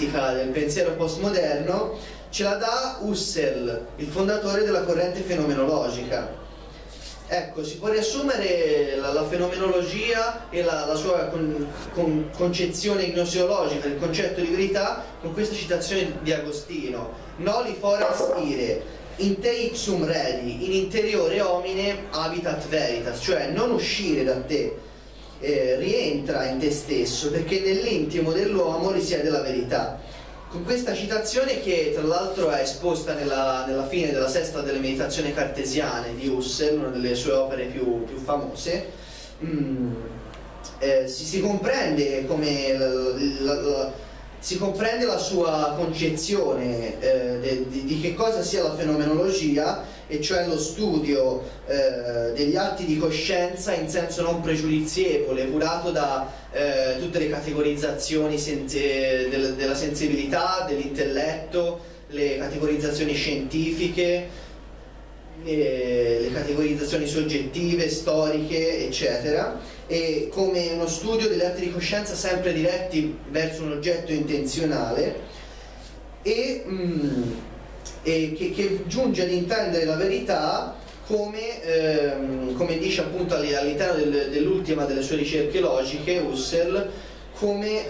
caratteristica del pensiero postmoderno ce la dà Husserl, il fondatore della corrente fenomenologica. Ecco, si può riassumere la fenomenologia e la sua concezione gnoseologica del concetto di verità con questa citazione di Agostino: Noli forest ire, in te ipsum redi, in interiore homine habitat veritas, cioè non uscire da te, rientra in te stesso, perché nell'intimo dell'uomo risiede la verità. Con questa citazione, che tra l'altro è esposta nella fine della sesta delle meditazioni cartesiane di Husserl, una delle sue opere più famose, si comprende come si comprende la sua concezione di che cosa sia la fenomenologia, e cioè lo studio degli atti di coscienza in senso non pregiudizievole, curato da tutte le categorizzazioni della sensibilità, dell'intelletto, le categorizzazioni scientifiche, le categorizzazioni soggettive, storiche, eccetera, e come uno studio degli atti di coscienza sempre diretti verso un oggetto intenzionale e che giunge ad intendere la verità come dice appunto all'interno dell'ultima delle sue ricerche logiche, Husserl, come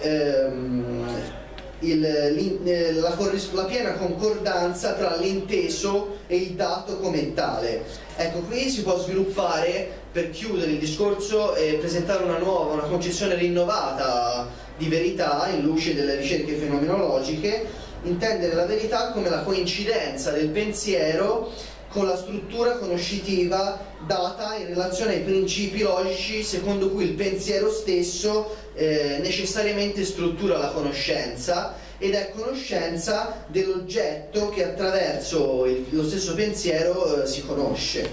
la piena concordanza tra l'inteso e il dato come tale. Ecco, qui si può sviluppare, per chiudere il discorso, e presentare una concezione rinnovata di verità in luce delle ricerche fenomenologiche, intendere la verità come la coincidenza del pensiero con la struttura conoscitiva data in relazione ai principi logici secondo cui il pensiero stesso necessariamente struttura la conoscenza, ed è conoscenza dell'oggetto che attraverso lo stesso pensiero si conosce.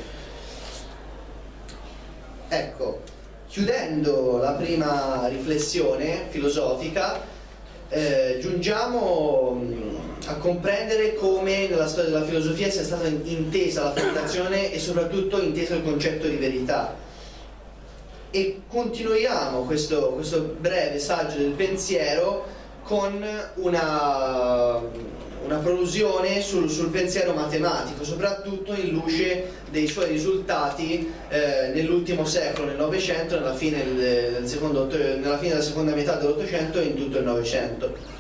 Ecco, chiudendo la prima riflessione filosofica, giungiamo a comprendere come nella storia della filosofia sia stata intesa la fondazione e soprattutto inteso il concetto di verità. E continuiamo questo breve saggio del pensiero con una prolusione sul pensiero matematico, soprattutto in luce dei suoi risultati nell'ultimo secolo, nel Novecento, nella fine della seconda metà dell'Ottocento e in tutto il Novecento.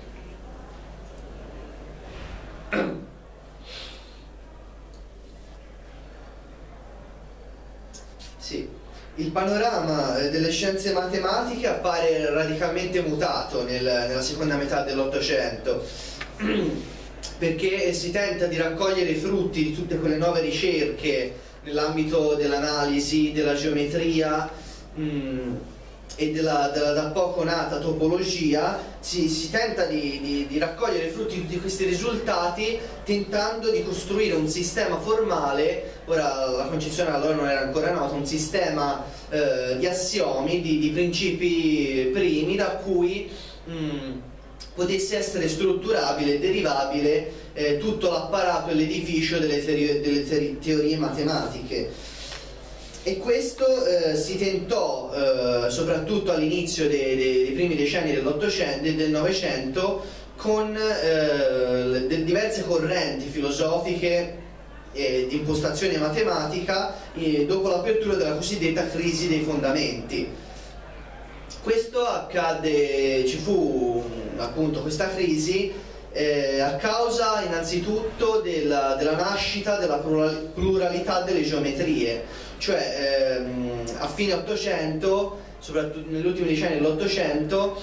Sì. Il panorama delle scienze matematiche appare radicalmente mutato nella seconda metà dell'Ottocento, perché si tenta di raccogliere i frutti di tutte quelle nuove ricerche nell'ambito dell'analisi, della geometria e della da poco nata topologia. Si tenta di raccogliere i frutti di tutti questi risultati, tentando di costruire un sistema formale. Ora, la concezione allora non era ancora nota, un sistema di assiomi, di principi primi, da cui potesse essere strutturabile e derivabile tutto l'apparato e l'edificio delle teorie matematiche. E questo si tentò soprattutto all'inizio dei primi decenni del Novecento, con diverse correnti filosofiche di impostazione matematica dopo l'apertura della cosiddetta crisi dei fondamenti. Questo accadde, ci fu appunto questa crisi a causa innanzitutto della nascita della pluralità delle geometrie, cioè a fine Ottocento, soprattutto negli ultimi decenni dell'Ottocento,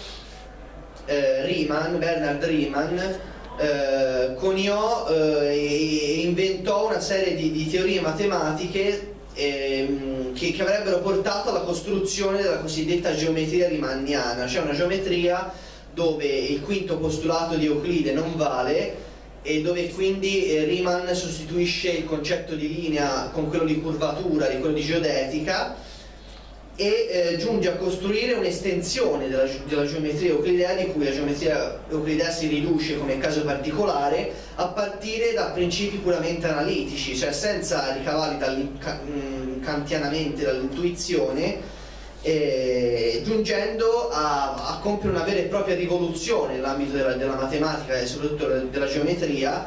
Bernhard Riemann coniò e inventò una serie di teorie matematiche che avrebbero portato alla costruzione della cosiddetta geometria riemanniana, cioè una geometria dove il quinto postulato di Euclide non vale e dove quindi Riemann sostituisce il concetto di linea con quello di curvatura, di quello di geodetica, e giunge a costruire un'estensione della geometria euclidea, di cui la geometria euclidea si riduce come caso particolare a partire da principi puramente analitici, cioè senza ricavarli kantianamente dall'intuizione, giungendo a compiere una vera e propria rivoluzione nell'ambito della matematica e soprattutto della geometria,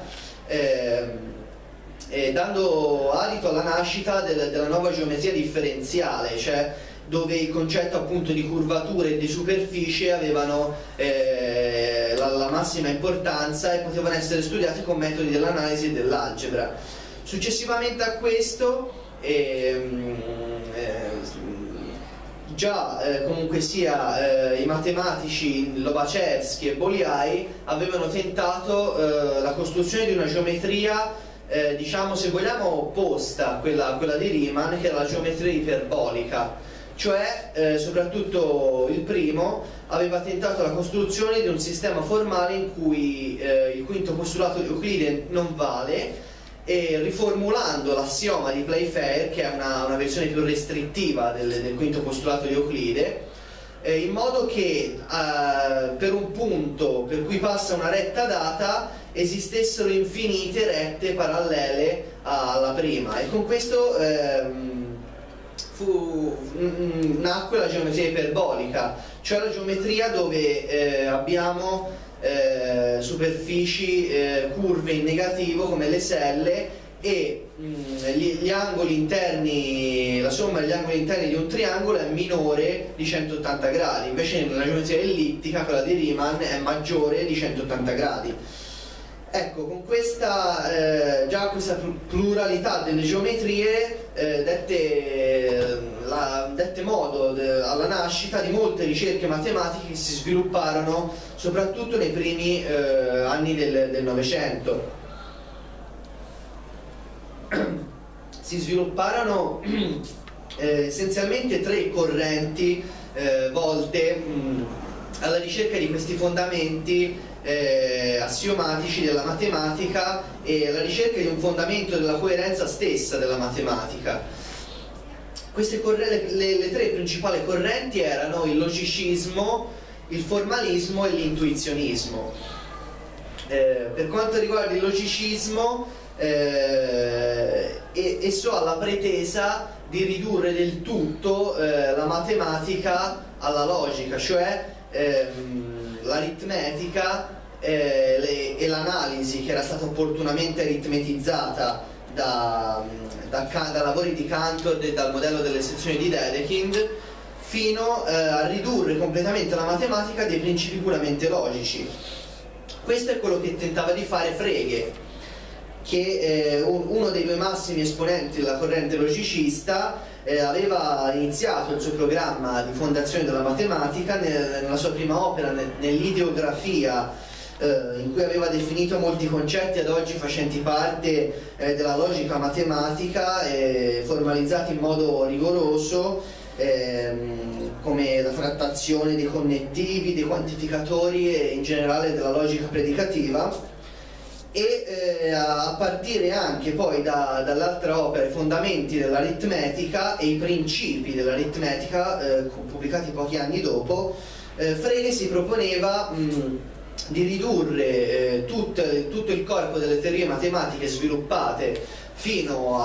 dando adito alla nascita della nuova geometria differenziale, cioè dove il concetto appunto di curvature e di superficie avevano la massima importanza e potevano essere studiati con metodi dell'analisi e dell'algebra. Successivamente a questo, comunque sia, i matematici Lobachevsky e Bolyai avevano tentato la costruzione di una geometria, diciamo, se vogliamo, opposta a quella di Riemann, che era la geometria iperbolica. Cioè, soprattutto il primo aveva tentato la costruzione di un sistema formale in cui il quinto postulato di Euclide non vale, e riformulando l'assioma di Playfair, che è una versione più restrittiva del quinto postulato di Euclide, in modo che per un punto per cui passa una retta data esistessero infinite rette parallele alla prima, e con questo nacque la geometria iperbolica, cioè la geometria dove abbiamo superfici curve in negativo come le selle, e gli angoli interni, la somma degli angoli interni di un triangolo è minore di 180 gradi, invece nella geometria ellittica, quella di Riemann, è maggiore di 180 gradi. Ecco, con questa pluralità delle geometrie dette modo alla nascita di molte ricerche matematiche che si svilupparono soprattutto nei primi anni del Novecento. Si svilupparono essenzialmente tre correnti volte alla ricerca di questi fondamenti assiomatici della matematica e alla ricerca di un fondamento della coerenza stessa della matematica. Le tre principali correnti erano il logicismo, il formalismo e l'intuizionismo. Per quanto riguarda il logicismo, esso ha la pretesa di ridurre del tutto la matematica alla logica, cioè l'aritmetica e l'analisi, che era stata opportunamente aritmetizzata da lavori di Cantor e dal modello delle sezioni di Dedekind, fino a ridurre completamente la matematica a dei principi puramente logici. Questo è quello che tentava di fare Frege, che uno dei due massimi esponenti della corrente logicista, aveva iniziato il suo programma di fondazione della matematica nella sua prima opera, nell'ideografia, in cui aveva definito molti concetti ad oggi facenti parte della logica matematica, formalizzati in modo rigoroso, come la frattazione dei connettivi, dei quantificatori e in generale della logica predicativa. E a partire anche poi dall'altra opera, I fondamenti dell'aritmetica e i principi dell'aritmetica, pubblicati pochi anni dopo, Frege si proponeva di ridurre tutto il corpo delle teorie matematiche sviluppate fino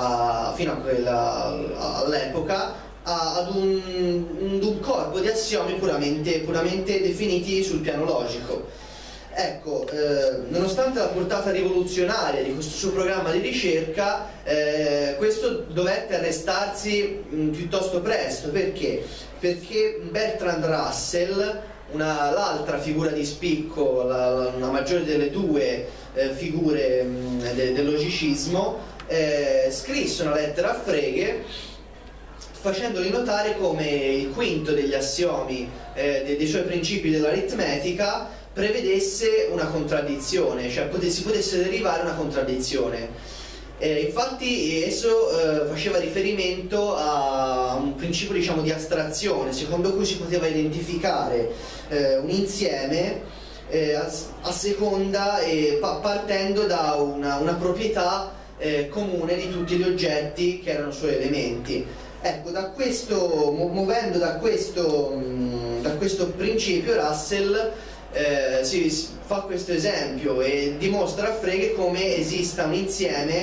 all'epoca ad un corpo di assiomi puramente definiti sul piano logico. Ecco, nonostante la portata rivoluzionaria di questo suo programma di ricerca, questo dovette arrestarsi piuttosto presto. Perché? Perché Bertrand Russell, l'altra figura di spicco, la maggiore delle due figure del logicismo, scrisse una lettera a Frege facendogli notare come il quinto degli assiomi dei suoi principi dell'aritmetica prevedesse una contraddizione, cioè si potesse derivare una contraddizione. Infatti esso faceva riferimento a un principio, diciamo, di astrazione, secondo cui si poteva identificare un insieme a seconda partendo da una proprietà comune di tutti gli oggetti che erano suoi elementi. Ecco, muovendo da questo principio, Russell si fa questo esempio e dimostra a Frege come esista un insieme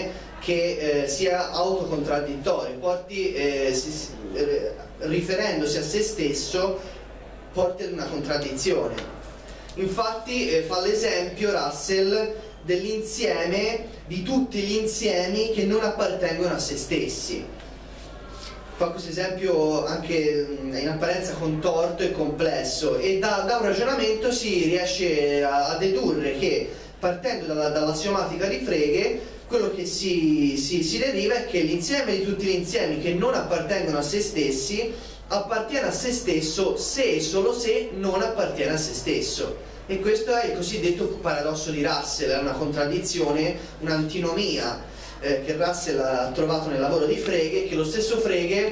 che sia autocontradittorio, porti, riferendosi a se stesso, porti ad una contraddizione. Infatti fa l'esempio Russell dell'insieme di tutti gli insiemi che non appartengono a se stessi. Fa questo esempio anche in apparenza contorto e complesso, e da un ragionamento si riesce a dedurre che, partendo dall'assiomatica di Frege, quello che si deriva è che l'insieme di tutti gli insiemi che non appartengono a se stessi appartiene a se stesso se e solo se non appartiene a se stesso. E questo è il cosiddetto paradosso di Russell, è una contraddizione, un'antinomia che Russell ha trovato nel lavoro di Frege, che lo stesso Frege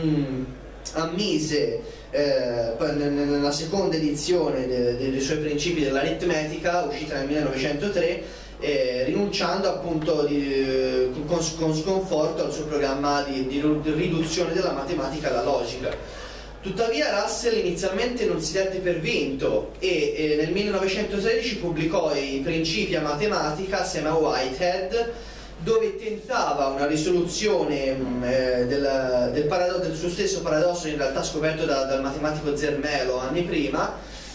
ammise nella seconda edizione dei suoi principi dell'aritmetica, uscita nel 1903, rinunciando appunto con sconforto al suo programma di riduzione della matematica alla logica. Tuttavia Russell inizialmente non si dette per vinto e nel 1913 pubblicò i principi a matematica assieme a Whitehead, dove tentava una risoluzione del suo stesso paradosso, in realtà scoperto dal matematico Zermelo anni prima,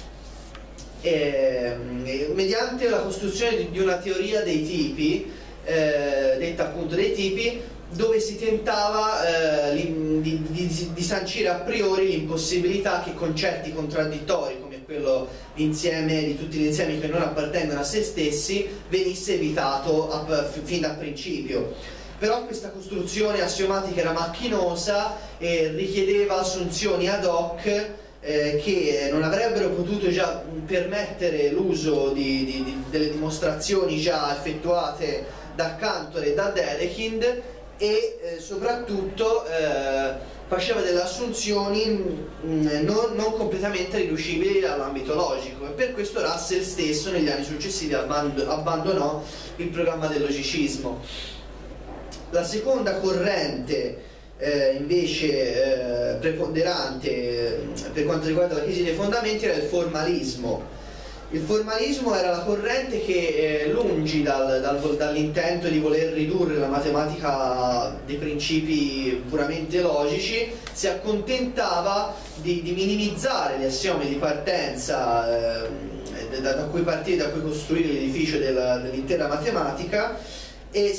mediante la costruzione di una teoria dei tipi, detta appunto dei tipi, dove si tentava di sancire a priori l'impossibilità che concetti contraddittori, come quello l'insieme di tutti gli insiemi che non appartengono a se stessi, venisse evitato fin dal principio. Però questa costruzione assiomatica era macchinosa e richiedeva assunzioni ad hoc che non avrebbero potuto già permettere l'uso delle dimostrazioni già effettuate da Cantor e da Dedekind, e soprattutto faceva delle assunzioni non completamente riducibili all'ambito logico, e per questo Russell stesso negli anni successivi abbandonò il programma del logicismo. La seconda corrente invece preponderante per quanto riguarda la crisi dei fondamenti era il formalismo. Il formalismo era la corrente che, lungi dall'intento di voler ridurre la matematica dei principi puramente logici, si accontentava di minimizzare gli assiomi di partenza da cui partire, da cui costruire l'edificio dell'intera matematica, e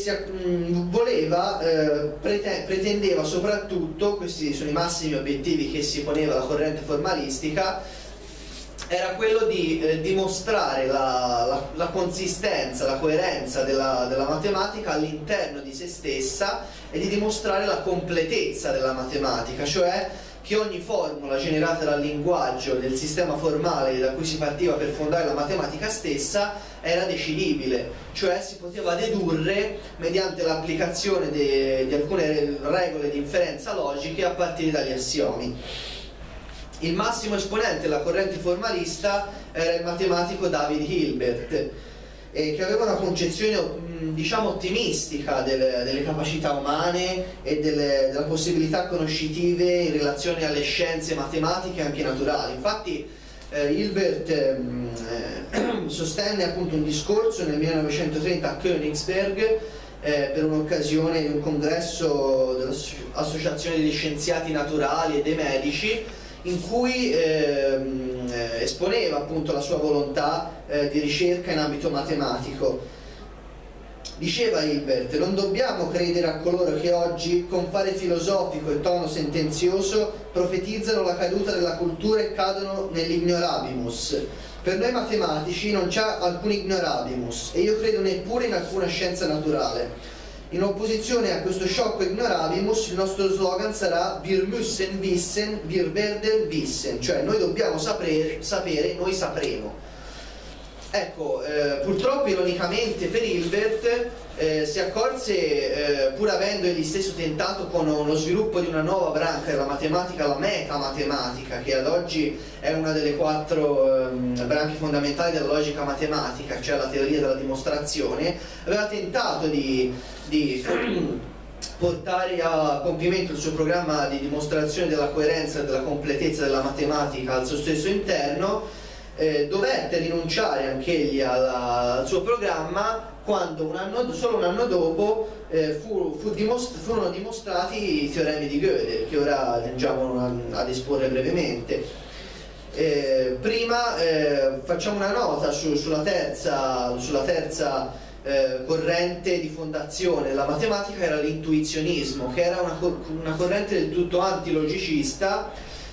pretendeva soprattutto, questi sono i massimi obiettivi che si poneva la corrente formalistica, era quello di dimostrare la consistenza, la coerenza della matematica all'interno di se stessa, e di dimostrare la completezza della matematica, cioè che ogni formula generata dal linguaggio del sistema formale da cui si partiva per fondare la matematica stessa era decidibile, cioè si poteva dedurre mediante l'applicazione di alcune regole di inferenza logiche a partire dagli assiomi. Il massimo esponente della corrente formalista era il matematico David Hilbert, che aveva una concezione diciamo ottimistica delle capacità umane e della possibilità conoscitive in relazione alle scienze matematiche e anche naturali. Infatti Hilbert sostenne appunto un discorso nel 1930 a Königsberg per un'occasione di un congresso dell'Associazione degli Scienziati Naturali e dei Medici, in cui esponeva appunto la sua volontà di ricerca in ambito matematico. Diceva Hilbert: non dobbiamo credere a coloro che oggi, con fare filosofico e tono sentenzioso, profetizzano la caduta della cultura e cadono nell'ignorabimus. Per noi matematici non c'è alcun ignorabimus, e io credo neppure in alcuna scienza naturale. In opposizione a questo sciocco ignorabimus, il nostro slogan sarà Wir müssen wissen, wir werden wissen, cioè noi dobbiamo sapere, noi sapremo. Ecco, purtroppo ironicamente per Hilbert si accorse, pur avendo egli stesso tentato con lo sviluppo di una nuova branca della matematica, la metamatematica, che ad oggi è una delle 4 branche fondamentali della logica matematica, cioè la teoria della dimostrazione, aveva tentato di portare a compimento il suo programma di dimostrazione della coerenza e della completezza della matematica al suo stesso interno, dovette rinunciare anch'egli al suo programma quando solo un anno dopo furono dimostrati i teoremi di Gödel, che ora giungiamo ad esporre brevemente. Prima facciamo una nota sulla terza corrente di fondazione della matematica, era l'intuizionismo, che era una corrente del tutto antilogicista,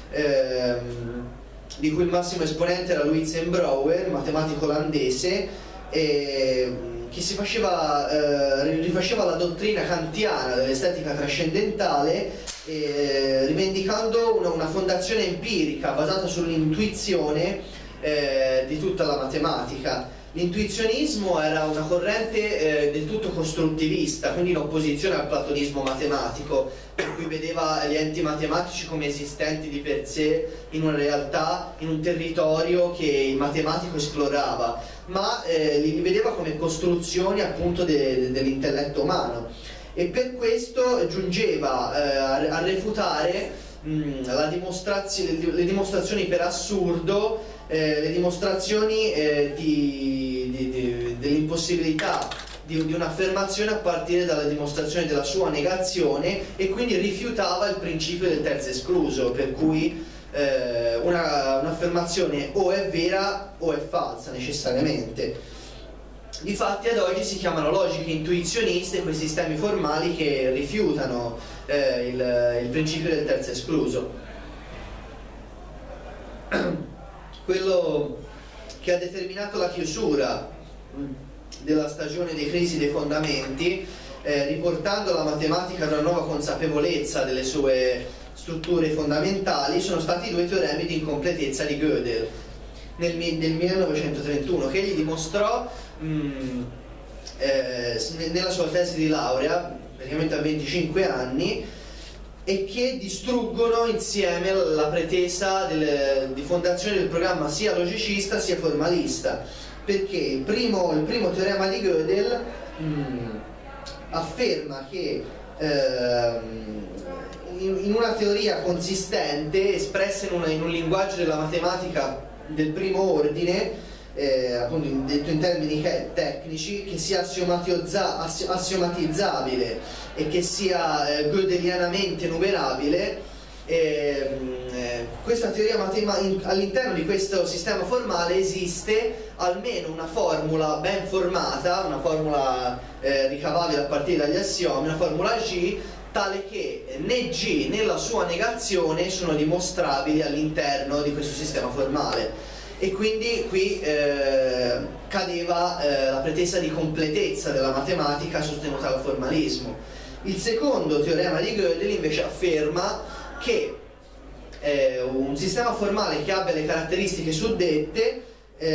di cui il massimo esponente era Louis ten Brouwer, matematico olandese, che rifaceva la dottrina kantiana dell'estetica trascendentale, rivendicando una fondazione empirica basata sull'intuizione di tutta la matematica. L'intuizionismo era una corrente del tutto costruttivista, quindi in opposizione al platonismo matematico, per cui vedeva gli enti matematici come esistenti di per sé in una realtà, in un territorio che il matematico esplorava, ma li vedeva come costruzioni appunto dell'intelletto umano, e per questo giungeva a refutare le dimostrazioni per assurdo, le dimostrazioni dell'impossibilità di un'affermazione a partire dalla dimostrazione della sua negazione, e quindi rifiutava il principio del terzo escluso, per cui un'affermazione o è vera o è falsa necessariamente. Difatti ad oggi si chiamano logiche intuizioniste quei sistemi formali che rifiutano il principio del terzo escluso. Quello che ha determinato la chiusura della stagione dei crisi dei fondamenti, riportando la matematica ad una nuova consapevolezza delle sue strutture fondamentali, sono stati i due teoremi di incompletezza di Gödel nel 1931, che egli dimostrò nella sua tesi di laurea, praticamente a 25 anni, e che distruggono insieme la pretesa di fondazione del programma sia logicista sia formalista, perché il primo teorema di Gödel afferma che in una teoria consistente, espressa in un linguaggio della matematica del primo ordine, appunto detto in termini tecnici, che sia assiomatizzabile e che sia gödelianamente numerabile, questa teoria all'interno di questo sistema formale esiste almeno una formula ben formata, una formula ricavabile a partire dagli assiomi, una formula G, tale che né G né la sua negazione sono dimostrabili all'interno di questo sistema formale. E quindi qui cadeva la pretesa di completezza della matematica sostenuta dal formalismo. Il secondo teorema di Gödel invece afferma che un sistema formale che abbia le caratteristiche suddette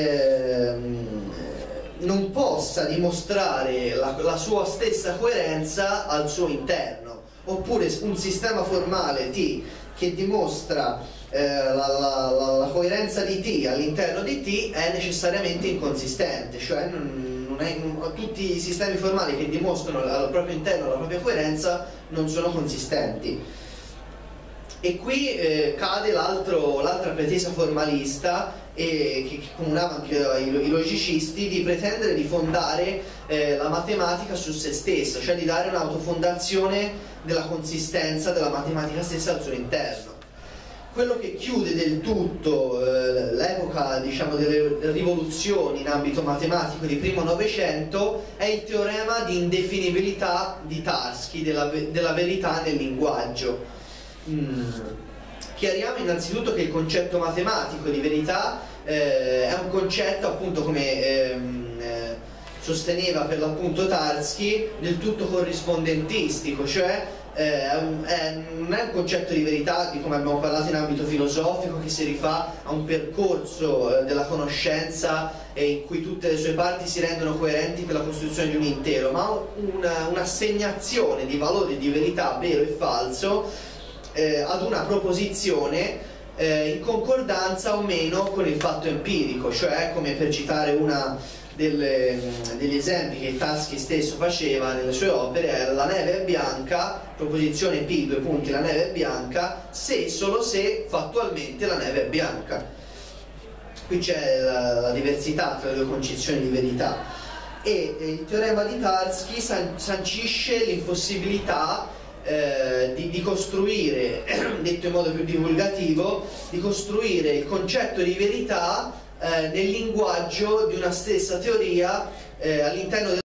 non possa dimostrare la sua stessa coerenza al suo interno, oppure un sistema formale T che dimostra la coerenza di T all'interno di T è necessariamente inconsistente, cioè tutti i sistemi formali che dimostrano al proprio interno la propria coerenza non sono consistenti. E qui cade l'altra pretesa formalista, che comunava anche i logicisti, di pretendere di fondare la matematica su se stessa, cioè di dare un'autofondazione della consistenza della matematica stessa al suo interno. Quello che chiude del tutto l'epoca, diciamo, delle rivoluzioni in ambito matematico di primo Novecento è il teorema di indefinibilità di Tarski, della verità nel linguaggio. Chiariamo innanzitutto che il concetto matematico di verità è un concetto, appunto, come sosteneva per l'appunto Tarski, del tutto corrispondentistico, cioè non è un concetto di verità, di come abbiamo parlato in ambito filosofico, che si rifà a un percorso della conoscenza in cui tutte le sue parti si rendono coerenti per la costruzione di un intero, ma un'assegnazione di valori di verità vero e falso ad una proposizione in concordanza o meno con il fatto empirico, cioè, come per citare degli esempi che Tarski stesso faceva nelle sue opere, era: la neve è bianca, proposizione P, due punti, la neve è bianca se e solo se fattualmente la neve è bianca. qui c'è la diversità tra le due concezioni di verità, e il teorema di Tarski sancisce l'impossibilità di costruire, detto in modo più divulgativo, di costruire il concetto di verità nel linguaggio di una stessa teoria all'interno